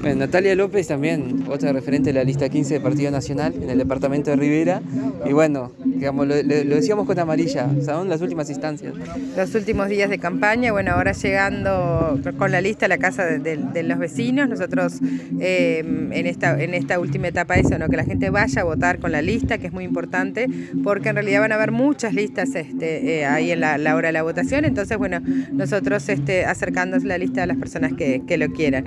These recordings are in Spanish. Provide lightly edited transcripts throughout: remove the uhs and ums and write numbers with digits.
Bueno, Natalia López también, otra referente de la lista 15 del Partido Nacional en el departamento de Rivera. Y bueno, digamos, lo decíamos con Amarilla, son las últimas instancias. Los últimos días de campaña, bueno, ahora llegando con la lista a la casa de los vecinos, nosotros en esta última etapa eso, ¿no? Que la gente vaya a votar con la lista, que es muy importante, porque en realidad van a haber muchas listas ahí en la hora de la votación, entonces bueno, nosotros acercando la lista a las personas que lo quieran.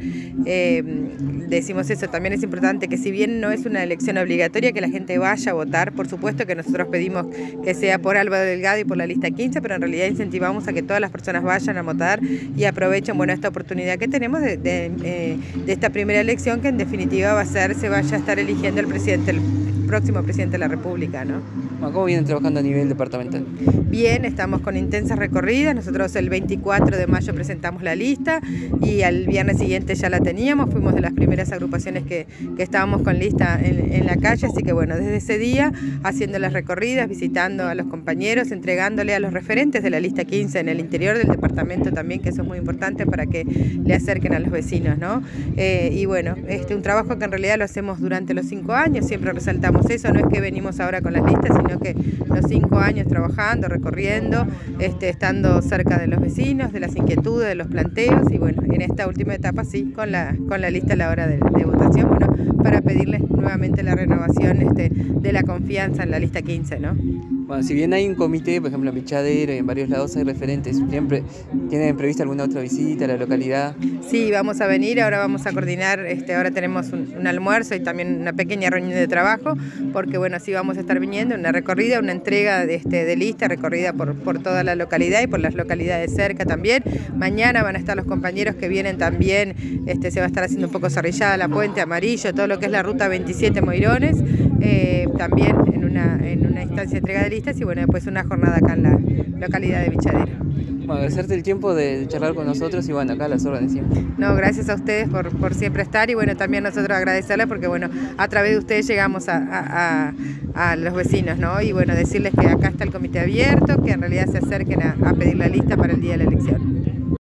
Decimos eso, también es importante que si bien no es una elección obligatoria, que la gente vaya a votar, por supuesto que nosotros pedimos que sea por Álvaro Delgado y por la lista 15, pero en realidad incentivamos a que todas las personas vayan a votar y aprovechen, bueno, esta oportunidad que tenemos de esta primera elección, que en definitiva se vaya a estar eligiendo el próximo presidente de la República, ¿no? ¿Cómo vienen trabajando a nivel departamental? Bien, estamos con intensas recorridas. Nosotros el 24 de mayo presentamos la lista y al viernes siguiente ya la teníamos. Fuimos de las primeras agrupaciones que estábamos con lista en la calle, así que bueno, desde ese día haciendo las recorridas, visitando a los compañeros, entregándole a los referentes de la lista 15 en el interior del departamento también, que eso es muy importante para que le acerquen a los vecinos, ¿no? Y bueno, un trabajo que en realidad lo hacemos durante los 5 años, siempre resaltamos eso, no es que venimos ahora con las listas, sino que los 5 años trabajando, recorriendo, estando cerca de los vecinos, de las inquietudes, de los planteos, y bueno, en esta última etapa sí, con la lista a la hora de votación, bueno, para pedirles nuevamente la renovación de la confianza en la lista 15, ¿no? Bueno, si bien hay un comité, por ejemplo en Pichadero y en varios lados hay referentes, ¿siempre tienen prevista alguna otra visita a la localidad? Sí, vamos a venir, ahora vamos a coordinar, ahora tenemos un almuerzo y también una pequeña reunión de trabajo, porque bueno, sí vamos a estar viniendo, una recorrida, una entrega de lista, recorrida por toda la localidad y por las localidades cerca también. Mañana van a estar los compañeros que vienen también, se va a estar haciendo un poco Zorrillada, La Puente, Amarillo, todo lo que es la ruta 27 Moirones, también en una instancia de entrega de listas y bueno, después una jornada acá en la localidad de Pichadero. Bueno, agradecerte el tiempo de charlar con nosotros y bueno, acá a las órdenes siempre. No, gracias a ustedes por siempre estar y bueno, también nosotros agradecerles porque bueno, a través de ustedes llegamos a los vecinos, ¿no? Y bueno, decirles que acá está el comité abierto, que en realidad se acerquen a pedir la lista para el día de la elección.